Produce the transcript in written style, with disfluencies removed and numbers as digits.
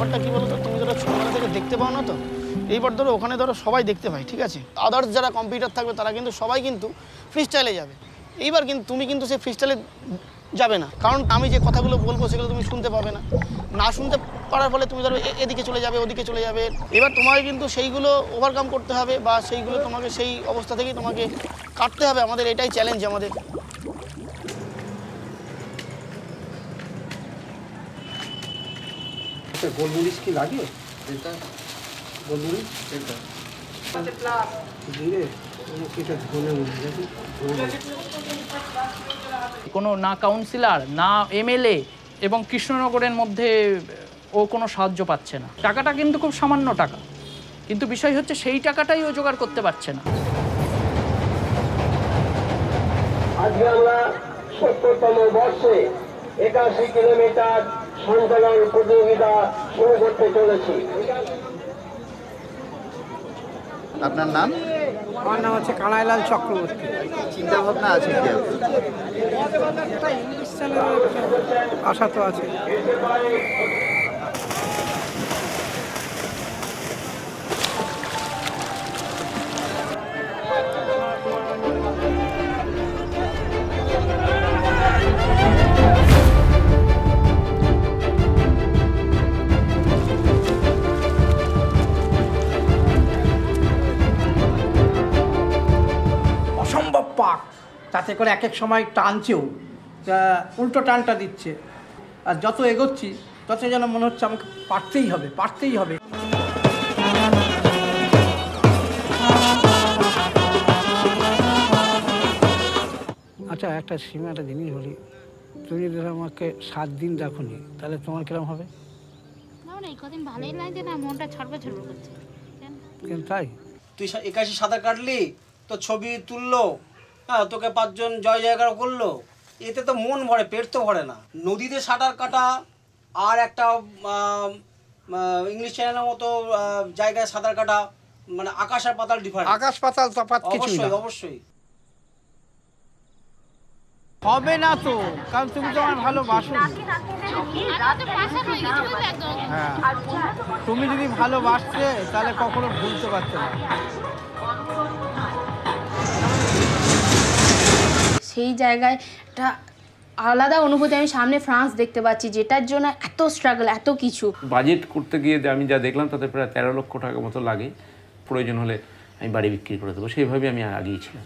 ব্যাপারটা কী বলো তো, তুমি ধরো ছোটোবেলা থেকে দেখতে পাও না তো, এইবার ধরো ওখানে ধরো সবাই দেখতে পায়, ঠিক আছে? আদার্স যারা কম্পিউটার থাকবে তারা কিন্তু সবাই কিন্তু ফ্রি স্টাইলে যাবে। এইবার কিন্তু তুমি কিন্তু সেই ফ্রি স্টাইলে যাবে না, কারণ আমি যে কথাগুলো বলবো সেগুলো তুমি শুনতে পাবে না, না শুনতে পারার ফলে তুমি ধরো এদিকে চলে যাবে, ওদিকে চলে যাবে। এবার তোমাকে কিন্তু সেইগুলো ওভারকাম করতে হবে, বা সেইগুলো তোমাকে সেই অবস্থা থেকেই তোমাকে কাটতে হবে। আমাদের এটাই চ্যালেঞ্জ আমাদের। গোলমরিচ কি লাগে? এটা গোলমরিচ এটা কোনো না কাউন্সিলর না এমএলএ এবং কৃষ্ণনগরের মধ্যে ও কোনো সাহায্য পাচ্ছে না। টাকাটা কিন্তু খুব সামান্য টাকা, কিন্তু বিষয় হচ্ছে সেই টাকাটাই ও জোগাড় করতে পারছে না। আজকে আমরা ৭০তম বর্ষে ৮১ কিলোমিটার সঞ্চালন প্রতিযোগিতা শুরু করতে চলেছি। আপনার নাম? আমার নাম হচ্ছে কানাইলাল চক্রবর্তী। চিন্তা ভাবনা আছে কি ইংলিশ চ্যানেলের আশা তো আছে। অসম্ভব পাক, তাতে করে এক এক সময় টানছেও, উল্টো টানটা দিচ্ছে। আর যত এগোচ্ছি তত যেন মনে হচ্ছে আমাকে পারতেই হবে, পারতেই হবে। আচ্ছা, একটা একটা জিনিস বলি, তুমি যদি আমাকে 7 দিন দেখোনি তাহলে তোমার কিরকম হবে? কদিন ভালোই লাগছে না, মনটা ছড়বে করছে। কেন তাই? তুই 81 সাঁতার কাটলি, তো ছবি তুললো, হ্যাঁ, তোকে 5 জন জয় জয়কার করলো, এতে তো মন ভরে, পেট তো ভরে না। নদীতে সাঁতার কাটা আর একটা ইংলিশ চ্যানেলের মতো জায়গায় সাঁতার কাটা, মানে আকাশ আর পাতাল ডিফারেন্স। আকাশ পাতাল তফাৎ কিছুই না। অবশ্যই অবশ্যই হবে না তো, কারণ তুমি তো আমার ভালোবাসো। হ্যাঁ, তুমি যদি ভালোবাসতে তাহলে কখনো ভুলতে পারতে না। সেই জায়গায় একটা আলাদা অনুভূতি। আমি সামনে ফ্রান্স দেখতে পাচ্ছি, যেটার জন্য এত স্ট্রাগল, এত কিছু। বাজেট করতে গিয়ে আমি যা দেখলাম তাতে প্রায় 13 লক্ষ টাকা মতো লাগে। প্রয়োজন হলে আমি বাড়ি বিক্রি করে দেবো, সেইভাবে আমি আগিয়েছিলাম।